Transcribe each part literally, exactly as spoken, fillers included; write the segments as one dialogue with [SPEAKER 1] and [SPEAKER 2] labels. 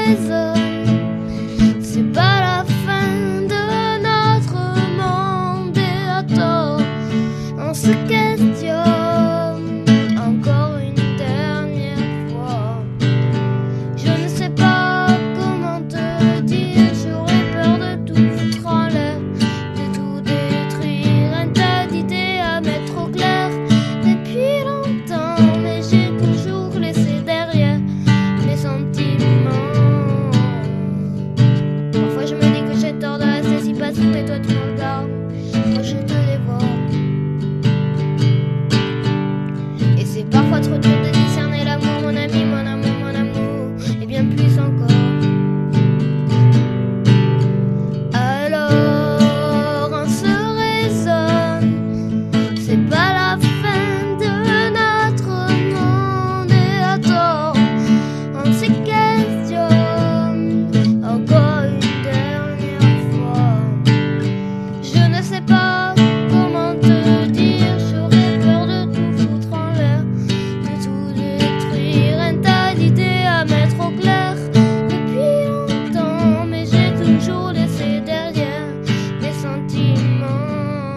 [SPEAKER 1] résonne. C'est pas la fin de notre monde et à tort on se questionne encore une dernière fois. Je ne sais pas comment te dire, j'aurais peur de tout foutre en l'air, de tout détruire, un tas d'idées à mettre au clair depuis longtemps, mais j'ai toujours laissé derrière mes sentiments. Parfois je me dis que j'ai tort de rester si passif, mais toi tu me regardes, moi je te dévore. Et c'est parfois trop dur de discerner l'amour, mon ami, mon amour, mon amour, et bien plus encore. Alors on se raisonne, c'est pas la fin de notre monde et à tort on se questionne encore une dernière fois. Je ne sais pas comment te dire, j'aurais peur de tout foutre en l'air, de tout détruire, un tas d'idées à mettre au clair depuis longtemps, mais j'ai toujours laissé derrière mes sentiments.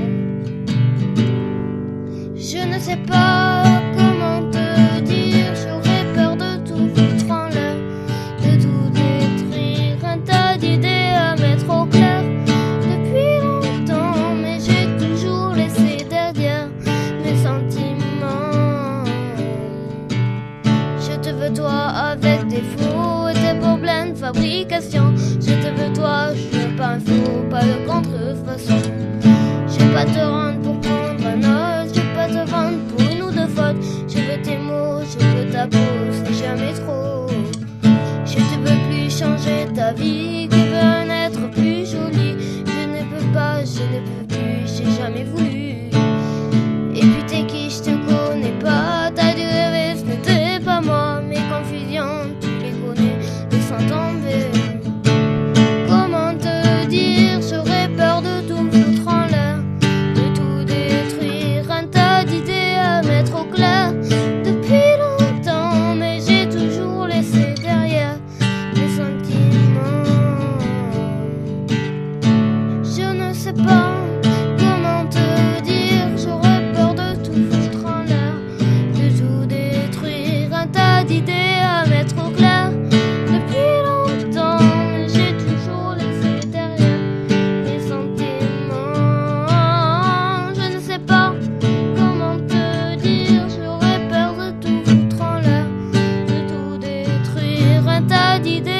[SPEAKER 1] Je ne sais pas comment te dire, j'aurais peur de tout foutre en l'air, de tout détruire, un tas d'idées à mettre au clair depuis longtemps, mais j'ai toujours laissé derrière mes sentiments. Je te veux toi avec tes faux et tes problèmes de fabrication. Je te veux toi, je veux pas un faux, pas de contrefaçon. Je vais pas te rendre pour prendre un autre, je vais pas te vendre pour une ou deux fautes. Je veux tes mots, je veux ta peau, c'est jamais trop. Je ne veux plus changer ta vie, qui veut un être plus joli. Je ne peux pas, je ne peux plus, j'ai jamais voulu. Et puis t'es qui, je te connais pas, t'as dû rêver, ce n'était pas moi. Mes confusions, tu les connais, laissant tomber. Comment te dire, j'aurais peur de tout foutre en l'air, de tout détruire, un tas d'idées à mettre au clair depuis longtemps, mais j'ai toujours laissé derrière mes sentiments. Je ne sais pas comment te dire, j'aurais peur de tout foutre en l'air, de tout détruire, un tas d'idées à mettre au clair depuis longtemps, mais j'ai toujours laissé derrière mes sentiments. Je ne sais pas comment te dire, j'aurais peur de tout foutre en l'air, de tout détruire, un tas d'idées